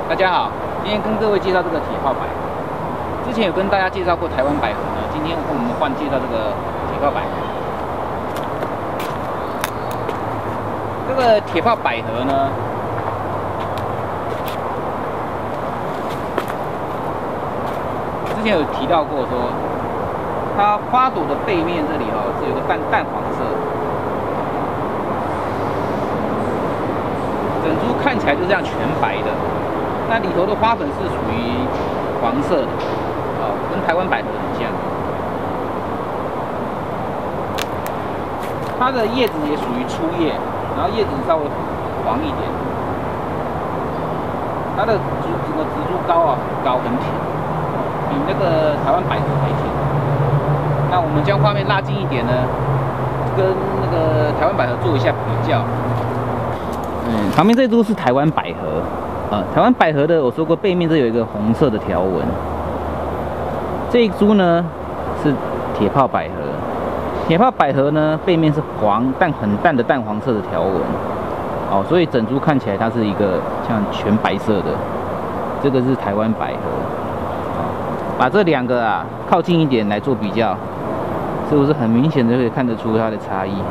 大家好，今天跟各位介绍这个铁炮百合。之前有跟大家介绍过台湾百合呢，今天我们换介绍这个铁炮百合。这个铁炮百合呢，之前有提到过说，它花朵的背面这里是有个淡黄色，整株看起来就这样全白的。 那里头的花粉是属于黄色的，跟台湾百合很像。它的叶子也属于粗叶，然后叶子稍微黄一点。它的整个植株高很高很挺，比那个台湾百合还挺。那我们将画面拉近一点呢，跟那个台湾百合做一下比较。旁边这株是台湾百合。 台湾百合的，我说过背面这有一个红色的条纹。这一株呢是铁炮百合，铁炮百合呢背面是很淡的淡黄色的条纹。所以整株看起来它是一个像全白色的。这个是台湾百合。把这两个靠近一点来做比较，是不是很明显的可以看得出它的差异？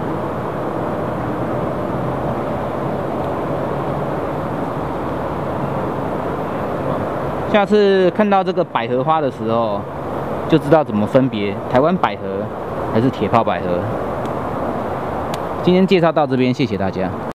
下次看到这个百合花的时候，就知道怎么分别台湾百合还是铁炮百合。今天介绍到这边，谢谢大家。